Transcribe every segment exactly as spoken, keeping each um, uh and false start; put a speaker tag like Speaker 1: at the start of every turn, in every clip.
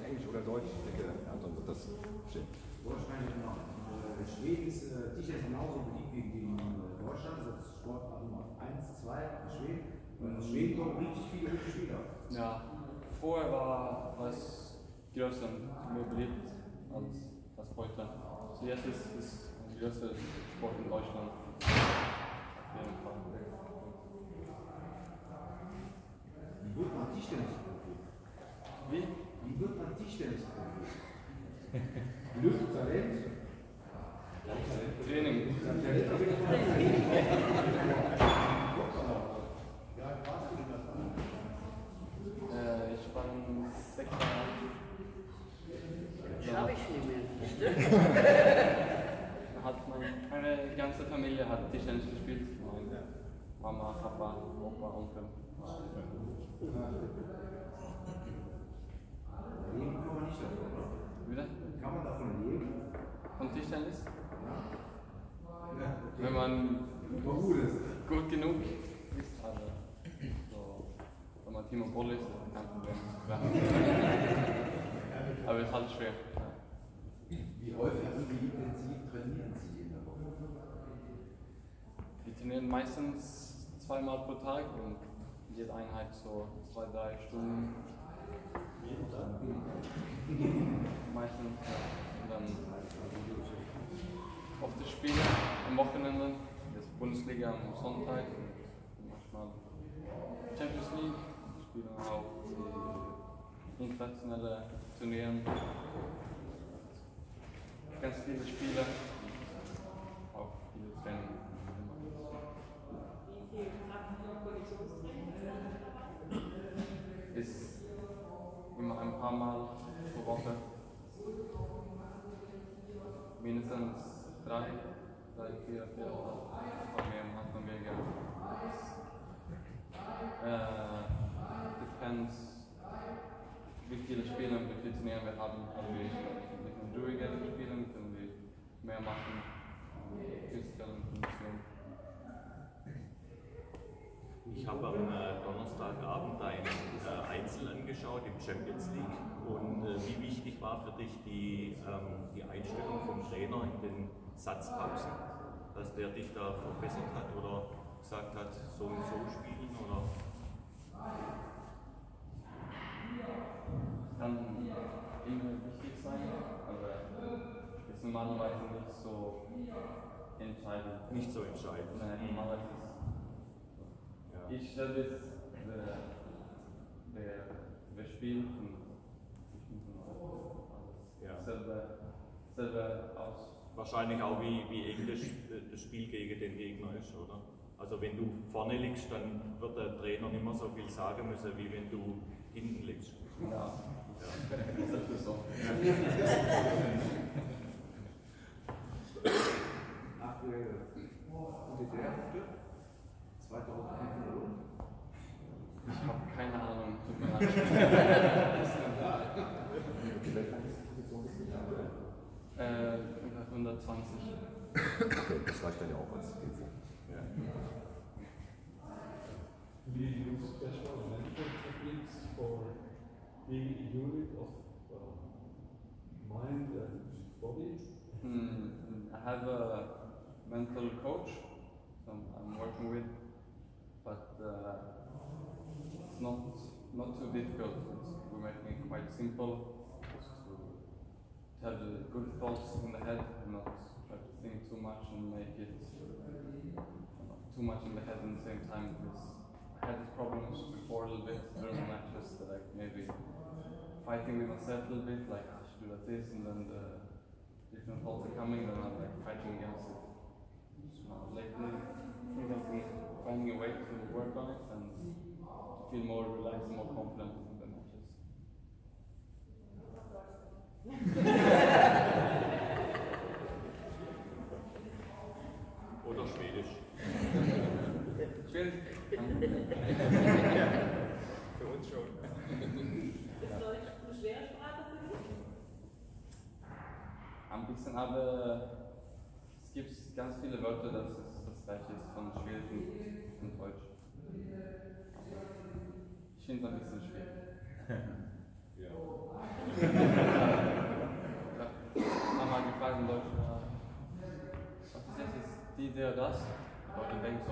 Speaker 1: Englisch oder Deutsch. Ich denke, Anton wird das verstehen.
Speaker 2: Wahrscheinlich genau. Schweden ist äh, Tischtennis genauso beliebt wie in äh, Deutschland. Das ist Sportart Nummer eins, zwei in Schweden. Und in Schweden kommen richtig viele gute Spieler.
Speaker 3: Ja, vorher war es größer und mehr beliebt als, als heute. Also jetzt ist es ein größer Sport in Deutschland. Auf jeden Fall.
Speaker 2: Wie wird man Tischtennisprofi?
Speaker 3: Wie?
Speaker 2: Wie wird man Tischtennisprofi? Glück, Talent?
Speaker 3: Training. Äh, ich bin sechs Jahre alt.
Speaker 4: Das habe ich nicht mehr.
Speaker 3: Hat meine, meine ganze Familie hat Tischtennis gespielt. Meine Mama, Papa, Opa, Onkel.
Speaker 2: Leben kann man nicht davon, oder?
Speaker 3: Wieder?
Speaker 2: Kann man davon leben?
Speaker 3: Von Tischtennis?
Speaker 2: Ja.
Speaker 3: Wenn man
Speaker 2: gut ist.
Speaker 3: gut genug ist, also so, wenn man Team und Ball ist, ist kein Problem. Aber es ist halt schwer.
Speaker 2: Wie häufig und wie intensiv trainieren Sie in der Woche?
Speaker 3: Wir trainieren meistens zweimal pro Tag und jede Einheit so zwei, drei Stunden. Meistens. Und dann oft die Spiele am Wochenende, das Bundesliga am Sonntag und manchmal Champions League. Wir spielen auch die internationale Turniere. Ganz viele Spiele, auch viele Training.
Speaker 5: Wie viel Kraft- und Konditionstraining ist dabei?
Speaker 3: Ist immer ein paar Mal pro Woche. Mindestens drei, drei, vier, vier oder ein paar mehr, manchmal weniger. Äh, depends, wie viele Spiele und wie viele Turniere wir haben. Also wir mit einem Jury-Geld spielen, können wir mehr machen. Physical und Kondition.
Speaker 6: Ich habe am äh, Donnerstagabend ein äh, Einzel angeschaut im Champions League und äh, wie wichtig war für dich die, ähm, die Einstellung vom Trainer in den Satzpausen, dass der dich da verbessert hat oder gesagt hat, so und so spielen oder?
Speaker 3: Kann immer wichtig sein, aber ist normalerweise nicht so entscheidend.
Speaker 6: Nicht so entscheidend.
Speaker 3: Nein, normalerweise ist
Speaker 6: Ja.
Speaker 3: ich stelle es, wer, wer, wer spielt und ich muss alles
Speaker 6: Ja.
Speaker 3: selber, selber aus.
Speaker 6: Wahrscheinlich auch wie, wie eng das, das Spiel gegen den Gegner ist, oder? Also wenn du vorne liegst, dann wird der Trainer nicht mehr so viel sagen müssen, wie wenn du hinten liegst.
Speaker 3: Ja,
Speaker 6: Ja.
Speaker 3: das ist so.
Speaker 2: Aktuelle U D D-Punkte? zweitausendfünfhundert Euro?
Speaker 3: Ich habe keine Ahnung, tut mir leid. äh, hundertzwanzig.
Speaker 1: Okay, das reicht dann ja auch als Info.
Speaker 6: Ja.
Speaker 7: Do you use special mental techniques for being a unit of uh, mind and body?
Speaker 3: Hmm, I have a mental coach so I'm working with, but uh, it's not not too difficult. It's, we're making it quite simple, just to, to have the good thoughts in the head and not try to think too much and make it uh, too much in the head at the same time. Because I had these problems before a little bit during the matches that I maybe fighting with myself a little bit, like I should do like this, and then the different thoughts are coming, and I'm like fighting against it. So lately, I think I've been finding a way to work on it and to feel more relaxed and more confident in the matches.
Speaker 6: Oder Schwedisch.
Speaker 3: Schwierig.
Speaker 6: Für uns schon.
Speaker 5: Ist Deutsch eine schwere Sprache für dich?
Speaker 3: Ein bisschen, aber es gibt ganz viele Wörter, dass es das gleiche ist von Schwedisch und Deutsch. Ich finde es ein bisschen schwierig.
Speaker 6: Ja.
Speaker 3: Haben wir gefragt in Deutschland, was ist das jetzt, die, der, das? Und dann denkt so,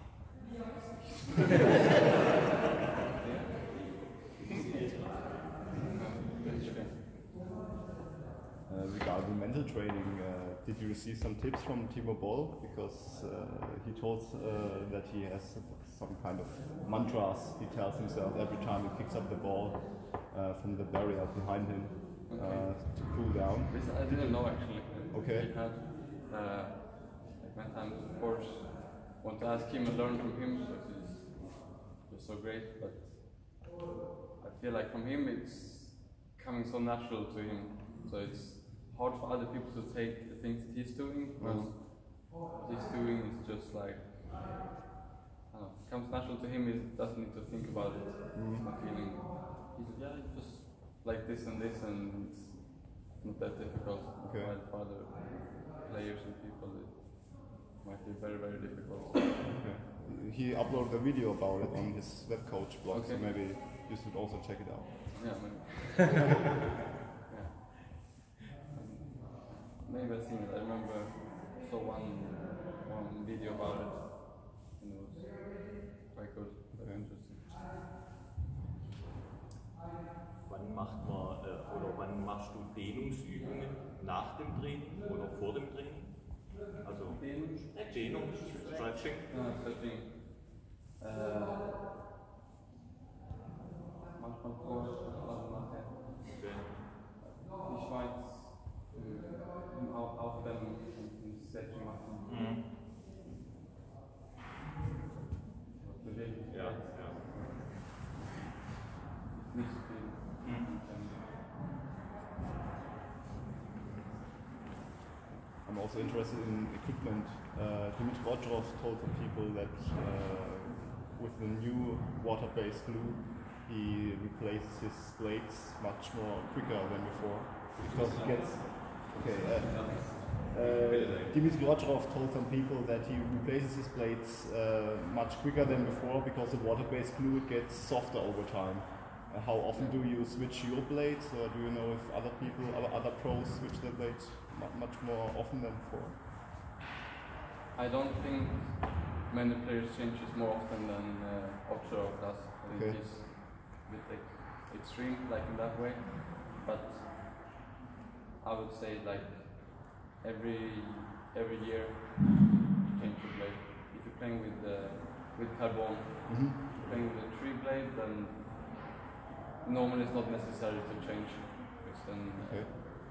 Speaker 8: Uh, regarding mental training, uh, did you receive some tips from Timo Boll? Because uh, he told uh, that he has some kind of mantras he tells himself every time he picks up the ball uh, from the barrier behind him uh, to cool down.
Speaker 3: this I didn't know actually.
Speaker 8: Okay.
Speaker 3: He had, uh, like many times, of course, want to ask him and learn from him, so he's just so great, but I feel like from him it's coming so natural to him, so it's hard for other people to take the things that he's doing, because what he's doing is just like, I don't know, it comes natural to him, he doesn't need to think about it, he's not feeling, he's yeah, it's just like this and this, and it's not that difficult.
Speaker 8: Okay.
Speaker 3: While for other players and people it might be very, very difficult.
Speaker 8: Okay. He uploaded a video about it on his web coach blog, so
Speaker 3: Okay.
Speaker 8: maybe you should also check it out.
Speaker 3: Yeah, maybe. yeah. Maybe I've seen it. I remember I saw one one video about it, and it was quite good, very
Speaker 8: Okay.
Speaker 3: interesting.
Speaker 6: Wann macht man äh, oder wann machst du Dehnungsübungen nach dem Training oder vor dem Training? Also
Speaker 3: Dehnung?
Speaker 6: Dehnung, Stretching.
Speaker 3: Ja, Stretching. Äh, manchmal vor, manchmal nachher.
Speaker 6: Okay.
Speaker 3: Die Schweiz äh, auch, auch dann ein Stretching machen.
Speaker 6: Mhm.
Speaker 3: Bewegen.
Speaker 6: Ja, ja.
Speaker 3: Nicht so viel.
Speaker 6: Mhm.
Speaker 8: I'm also interested in equipment. Uh, Dimitri Rodrov told the people that uh, with the new water-based glue, he replaces his blades much more quicker than before because he gets. Okay. Uh, uh, Dimitri Rodrov told some people that he replaces his blades uh, much quicker than before because the water-based glue gets softer over time. Uh, how often do you switch your blades, or do you know if other people, other, other pros switch their blades mu- much more often than before?
Speaker 3: I don't think many players changes more often than uh, Ocho does. I think
Speaker 8: Okay.
Speaker 3: he's a bit like extreme, like in that way. But I would say like every every year you change your blade. If you're playing with uh, with carbon,
Speaker 8: Mm-hmm.
Speaker 3: playing with a tree blade, then normally it's not necessary to change, because then uh,
Speaker 8: Okay.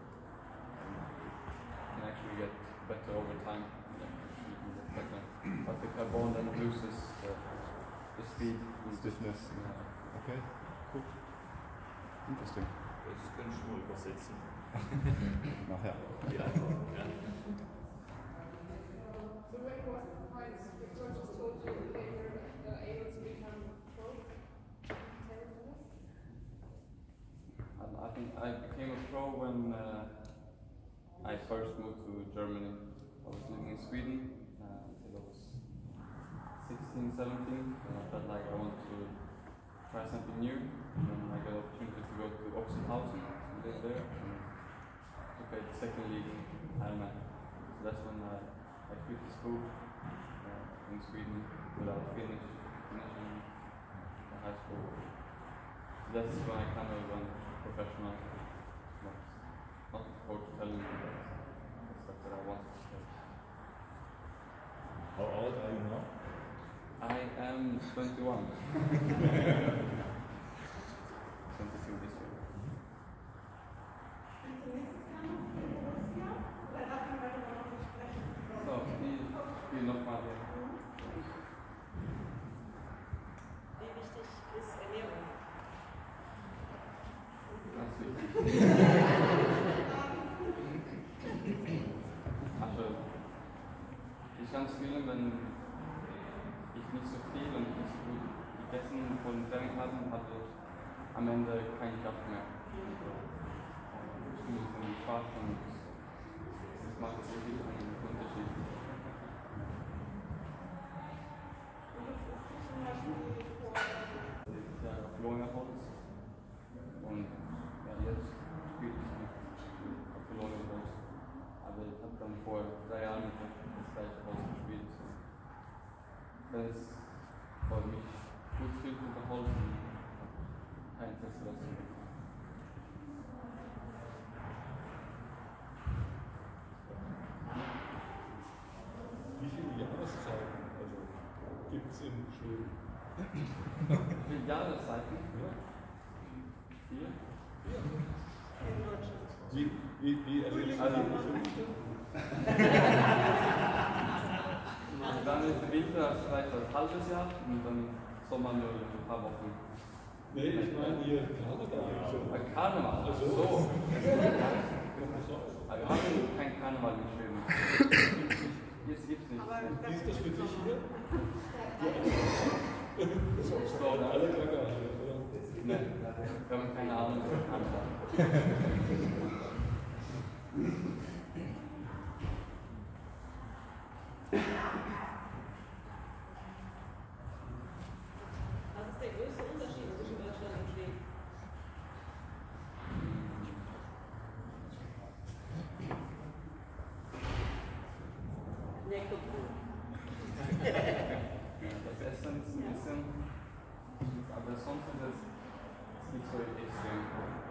Speaker 3: you can actually get better over time. Yeah, actually you can get better. But the carbon then loses the, the speed.
Speaker 8: Stiffness.
Speaker 3: Yeah.
Speaker 8: Okay, cool. Interesting.
Speaker 6: Das kannst du mal übersetzen.
Speaker 8: Nachher.
Speaker 6: Ja, ja.
Speaker 5: So when was the point the coaches told you they were uh, able to become pro? Can you tell us?
Speaker 3: And I think I became a pro when uh, I first moved to Germany. I was living in Sweden uh, until I was sixteen, seventeen, and I felt like I wanted to try something new. And I got the opportunity to go to Oxenhausen and live there and to play the second league in Ironman. So that's when I, I quit the school uh, in Sweden without finish, finishing the high school. So that's when I kind of went professional. But not the coach telling me that that's what I wanted to play.
Speaker 9: How old are you now?
Speaker 3: I am twenty-one. twenty-two this year. So, die spielen nochmal hier.
Speaker 5: Wie wichtig ist Ernährung?
Speaker 3: Ganz wichtig. Also, ich kann es fühlen, wenn ich nicht so viel und nicht so gut gegessen vor dem Training hatte, hatte ich am Ende keine Kraft mehr. Ich bin ein bisschen schwach und das macht wirklich einen Unterschied. Dieses Jahr auf Lohnerholz und ja, jetzt Wie Jahreszeiten? Vier?
Speaker 7: Wie, wie, wie erlebst du
Speaker 3: Also,
Speaker 7: die fünfte?
Speaker 3: Und dann ist der Winter vielleicht ein halbes Jahr und dann Sommer nur ein paar Wochen.
Speaker 7: Nee, ich meine hier Karneval.
Speaker 3: Ein Karneval?
Speaker 7: Ach so.
Speaker 3: So.
Speaker 7: So.
Speaker 3: Aber wir haben kein Karneval in Schweden. Jetzt gibt's nicht.
Speaker 5: Aber
Speaker 7: Wie ist das für dich hier?
Speaker 3: So,
Speaker 7: Alle Tage hier, oder?
Speaker 3: ne, wir haben keine Ahnung von Karneval.
Speaker 9: Was ist der größte Unterschied zwischen Deutschland und Schweden? Der Kultur.
Speaker 3: Das Essen ist ein bisschen, aber sonst ist es nicht so extrem.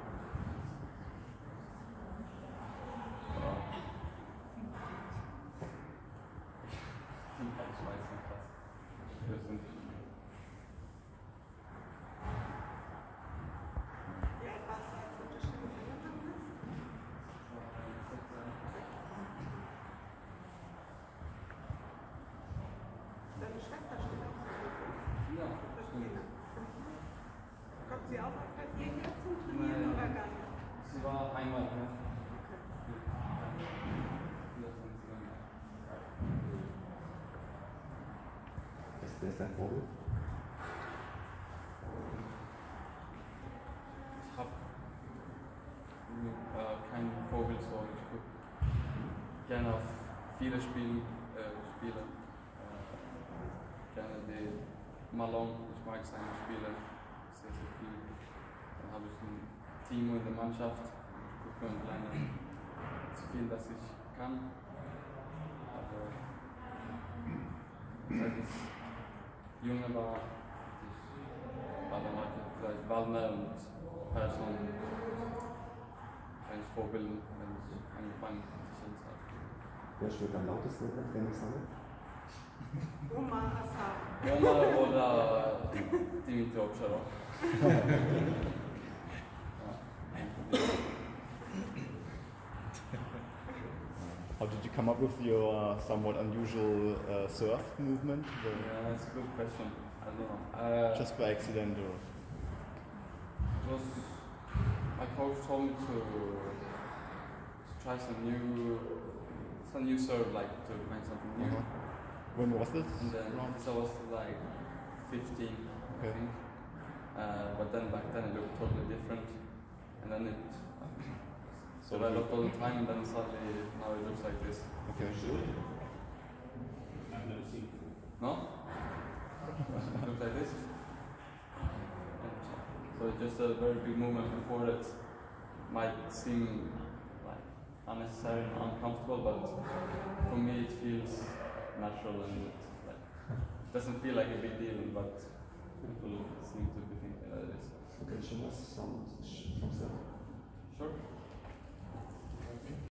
Speaker 3: Ja. Ich weiß nicht was. Das sind
Speaker 5: Ja, was war das Unterschied? Deine Schwester steht auch so.
Speaker 3: ja, stimmt.
Speaker 5: Kommt sie auch öfter hierher zum Trainieren
Speaker 3: Nein.
Speaker 5: oder gar nicht?
Speaker 3: Sie war einmal hier.
Speaker 1: Was wer ist dein Vorbild?
Speaker 3: Ich habe äh, kein Vorbild, so ich gucke gerne auf viele Spiele, äh, Spiele. Äh, gerne die Malone, ich mag seine Spiele sehr, sehr viel. Dann habe ich ein Team in der Mannschaft, ich gucke und lerne so viel, dass ich kann. Aber seit ich jünger war, ich war dann heute vielleicht Waldner und Persson als Vorbild, wenn ich angefangen habe.
Speaker 1: Wer spielt am lautesten in der Trainingshalle?
Speaker 5: Oma Assar.
Speaker 3: Omar oder Dimitri Ovtcharov.
Speaker 8: How did you come up with your uh, somewhat unusual uh, surf movement? The-
Speaker 3: Yeah, that's a good question. I don't know. Uh,
Speaker 8: Just by accident or?
Speaker 3: It was my coach told me to, to try some new some new serve, like to find something new.
Speaker 8: Uh-huh. When was this?
Speaker 3: And then so I was like fifteen,
Speaker 8: Okay.
Speaker 3: I think. Uh, but then back then it looked totally different, and then it
Speaker 8: So
Speaker 3: developed all the time, and then suddenly now it looks like this.
Speaker 8: Okay.
Speaker 2: I've never seen it.
Speaker 3: No? It looks like this. So it's just a very big movement before that might seem like unnecessary and uncomfortable, but for me it feels natural and it like doesn't feel like a big deal, but people seem to be thinking that it is.
Speaker 1: Du kennst schon das Sound